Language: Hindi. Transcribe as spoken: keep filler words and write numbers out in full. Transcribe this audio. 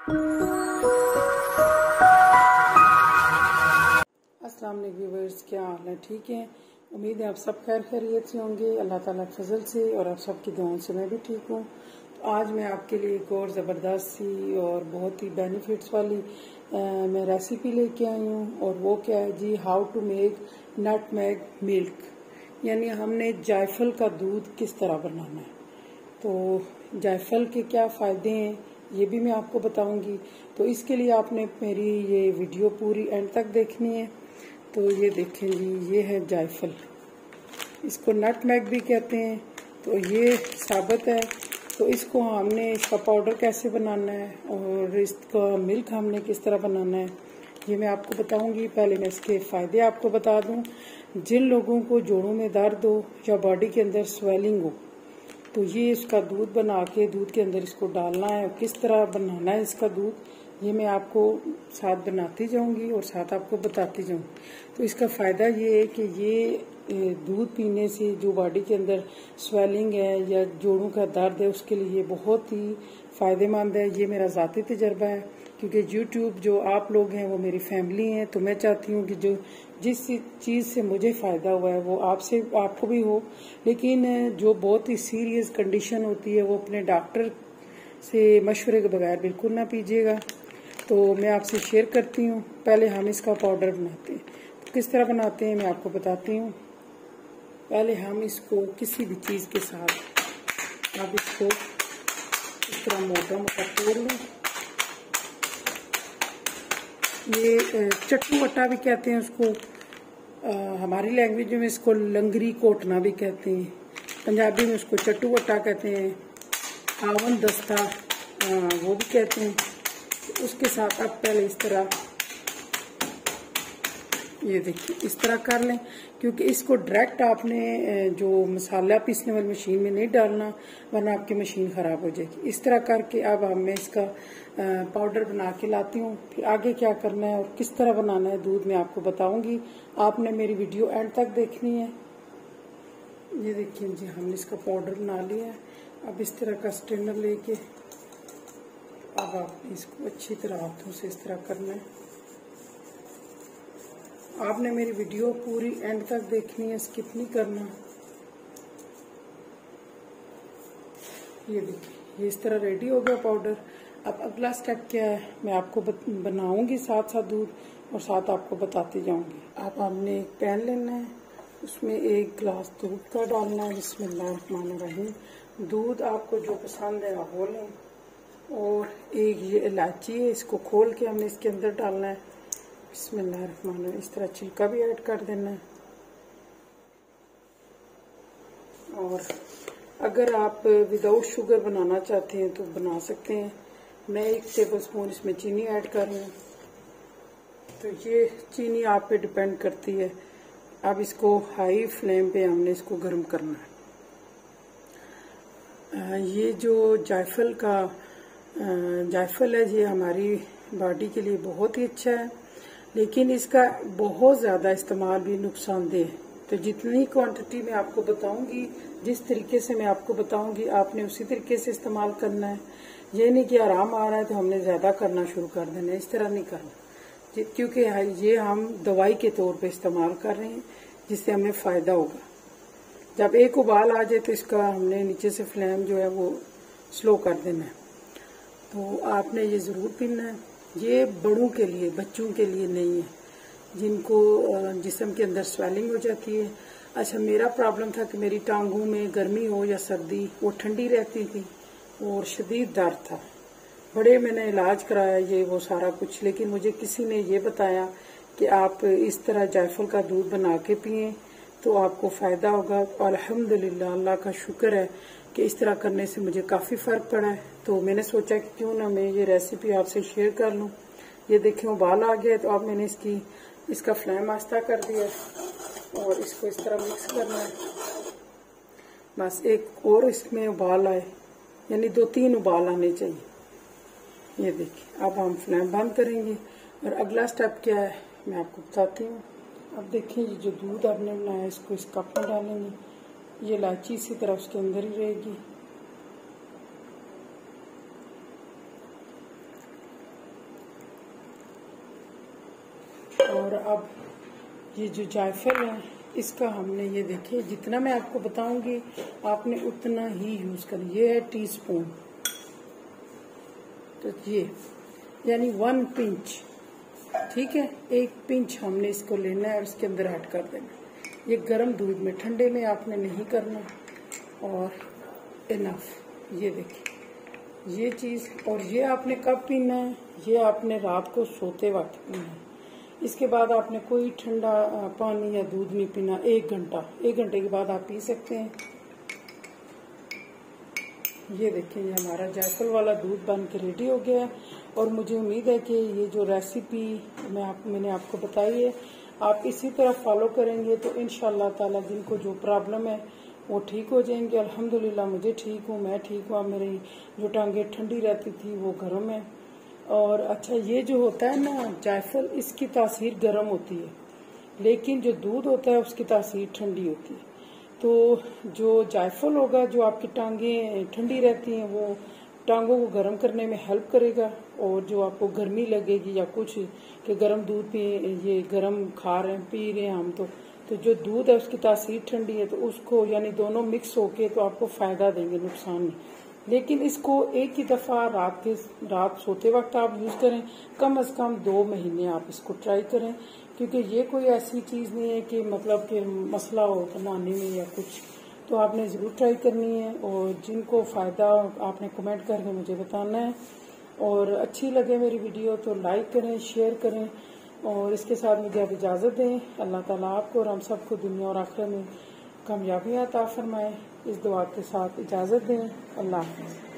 अस्सलाम वालेकुम व्यूअर्स, क्या हाल है? ठीक है, उम्मीद है आप सब खैर खैरियत से होंगे अल्लाह ताला के फजल से, और आप सबकी दुआओं से मैं भी ठीक हूँ। तो आज मैं आपके लिए एक और ज़बरदस्त सी और बहुत ही बेनिफिट्स वाली आ, मैं रेसिपी लेके आई हूँ। और वो क्या है जी, how to make nutmeg milk, यानी हमने जायफल का दूध किस तरह बनाना है। तो जायफल के क्या फ़ायदे हैं ये भी मैं आपको बताऊंगी। तो इसके लिए आपने मेरी ये वीडियो पूरी एंड तक देखनी है। तो ये देखें जी, ये है जायफल, इसको नटमेग भी कहते हैं। तो ये साबुत है। तो इसको हमने इसका पाउडर कैसे बनाना है और इसका मिल्क हमने किस तरह बनाना है ये मैं आपको बताऊंगी। पहले मैं इसके फ़ायदे आपको बता दूं। जिन लोगों को जोड़ों में दर्द हो या बॉडी के अंदर स्वेलिंग हो, तो ये इसका दूध बना के दूध के अंदर इसको डालना है। और किस तरह बनाना है इसका दूध ये मैं आपको साथ बनाती जाऊंगी और साथ आपको बताती जाऊंगी। तो इसका फ़ायदा ये है कि ये दूध पीने से जो बॉडी के अंदर स्वेलिंग है या जोड़ों का दर्द है उसके लिए बहुत ही फ़ायदेमंद है। ये मेरा ज़ाती तजर्बा है, क्योंकि यूट्यूब जो आप लोग हैं वो मेरी फैमिली हैं। तो मैं चाहती हूँ कि जो जिस चीज़ से मुझे फ़ायदा हुआ है वो आपसे आपको भी हो। लेकिन जो बहुत ही सीरियस कंडीशन होती है वो अपने डॉक्टर से मशवरे के बगैर बिल्कुल ना पीजिएगा। तो मैं आपसे शेयर करती हूँ। पहले हम इसका पाउडर बनाते हैं। तो किस तरह बनाते हैं मैं आपको बताती हूँ। पहले हम इसको किसी भी चीज़ के साथ आप इसको इस तरह मोटा मोटा तोड़ लें। ये चट्टू वट्टा भी कहते हैं उसको, आ, हमारी लैंग्वेज में इसको लंगरी कोटना भी कहते हैं, पंजाबी में उसको चट्टू वट्टा कहते हैं, आवन दस्ता आ, वो भी कहते हैं। तो उसके साथ आप पहले इस तरह ये देखिए इस तरह कर लें, क्योंकि इसको डायरेक्ट आपने जो मसाला पीसने वाली मशीन में नहीं डालना, वरना आपकी मशीन ख़राब हो जाएगी। इस तरह करके अब हम मैं इसका पाउडर बना के लाती हूँ। फिर आगे क्या करना है और किस तरह बनाना है दूध मैं आपको बताऊंगी। आपने मेरी वीडियो एंड तक देखनी है। ये देखिए जी, हमने इसका पाउडर बना लिया है। अब इस तरह का स्ट्रेनर लेके अब आपने इसको अच्छी तरह हाथों से इस तरह करना है। आपने मेरी वीडियो पूरी एंड तक देखनी है, स्किप नहीं करना। ये देखिए, ये इस तरह रेडी हो गया पाउडर। अब अगला स्टेप क्या है मैं आपको बनाऊंगी साथ साथ दूध, और साथ आपको बताती जाऊंगी। अब हमने एक पैन लेना है, उसमें एक गिलास दूध का डालना है। बिस्मिल्लाहिर्रहमानिर्रहीम। दूध आपको जो पसंद है वो लें। और एक ये इलायची है, इसको खोल के हमने इसके अंदर डालना है। बिस्मिल्लाहिर्रहमानिर्रहीम। इस तरह छिलका भी ऐड कर देना है। और अगर आप विदाउट शुगर बनाना चाहते हैं तो बना सकते हैं। मैं एक टेबल स्पून इसमें चीनी ऐड कर रही हूँ। तो ये चीनी आप पे डिपेंड करती है। अब इसको हाई फ्लेम पे हमने इसको गर्म करना है। ये जो जायफल का जायफल है ये हमारी बॉडी के लिए बहुत ही अच्छा है, लेकिन इसका बहुत ज़्यादा इस्तेमाल भी नुकसानदेह है। तो जितनी क्वांटिटी मैं आपको बताऊंगी, जिस तरीके से मैं आपको बताऊंगी, आपने उसी तरीके से इस्तेमाल करना है। ये नहीं कि आराम आ रहा है तो हमने ज़्यादा करना शुरू कर देना है, इस तरह नहीं करना। क्योंकि ये हम दवाई के तौर पे इस्तेमाल कर रहे हैं, जिससे हमें फ़ायदा होगा। जब एक उबाल आ जाए तो इसका हमने नीचे से फ्लेम जो है वो स्लो कर देना है। तो आपने ये ज़रूर पीना है। ये बड़ों के लिए, बच्चों के लिए नहीं है, जिनको जिस्म के अंदर स्वेलिंग हो जाती है। अच्छा, मेरा प्रॉब्लम था कि मेरी टांगों में गर्मी हो या सर्दी वो ठंडी रहती थी और शदीद दर्द था। बड़े मैंने इलाज कराया ये वो सारा कुछ, लेकिन मुझे किसी ने ये बताया कि आप इस तरह जायफल का दूध बना के पिए तो आपको फ़ायदा होगा। और अल्हम्दुलिल्लाह, अल्लाह का शुक्र है कि इस तरह करने से मुझे काफ़ी फ़र्क पड़ा है। तो मैंने सोचा कि क्यों ना मैं ये रेसिपी आपसे शेयर कर लूँ। ये देखें उबाल आ गया, तो अब मैंने इसकी इसका फ्लेम आस्ता कर दिया और इसको इस तरह मिक्स करना है। बस एक और इसमें उबाल आए, यानी दो तीन उबाल आने चाहिए। ये देखिए, अब हम फ्लेम बंद करेंगे और अगला स्टेप क्या है मैं आपको बताती हूँ। अब देखिए, ये जो दूध आपने बनाया इसको इस कप में डालेंगे। ये इलायची इसी तरह उसके अंदर ही रहेगी। और अब ये जो जायफल है इसका हमने ये देखिए जितना मैं आपको बताऊंगी आपने उतना ही यूज करें। ये है टी स्पून, तो ये यानी वन पिंच, ठीक है, एक पिंच हमने इसको लेना है और इसके अंदर ऐड कर देना। ये गर्म दूध में, ठंडे में आपने नहीं करना। और इनफ, ये देखिए ये चीज़। और ये आपने कब पीना है? ये आपने रात को सोते वक्त पीना है। इसके बाद आपने कोई ठंडा पानी या दूध नहीं पीना। एक घंटा एक घंटे के बाद आप पी सकते हैं। ये देखिए ये हमारा जायफल वाला दूध बन के रेडी हो गया है। और मुझे उम्मीद है कि ये जो रेसिपी मैं आप मैंने आपको बताई है आप इसी तरह फॉलो करेंगे तो इंशाल्लाह ताला जिनको जो प्रॉब्लम है वो ठीक हो जाएंगे। अल्हम्दुलिल्लाह मुझे ठीक हूँ, मैं ठीक हूँ। मेरी जो टांगे ठंडी रहती थी वो गर्म है। और अच्छा ये जो होता है ना जायफल, इसकी तासीर गर्म होती है, लेकिन जो दूध होता है उसकी तासीर ठंडी होती है। तो जो जायफल होगा, जो आपकी टांगे ठंडी रहती हैं, वो टांगों को गर्म करने में हेल्प करेगा। और जो आपको गर्मी लगेगी या कुछ कि गर्म दूध पी, ये गर्म खा रहे हैं पी रहे हैं हम, तो तो जो दूध है उसकी तासीर ठंडी है, तो उसको यानी दोनों मिक्स होके तो आपको फायदा देंगे, नुकसान नहीं। लेकिन इसको एक ही दफा रात के रात सोते वक्त आप यूज करें। कम अज कम दो महीने आप इसको ट्राई करें, क्योंकि ये कोई ऐसी चीज नहीं है कि मतलब कि मसला हो बनाने में या कुछ, तो आपने जरूर ट्राई करनी है। और जिनको फायदा आपने कमेंट करके मुझे बताना है। और अच्छी लगे मेरी वीडियो तो लाइक करें, शेयर करें। और इसके साथ मुझे अब इजाजत दें। अल्लाह ताला आपको और हम सबको दुनिया और आखिरत में कामयाबी अता फरमाए। इस दुआ के साथ इजाजत दें। अल्लाह हाफ़िज़।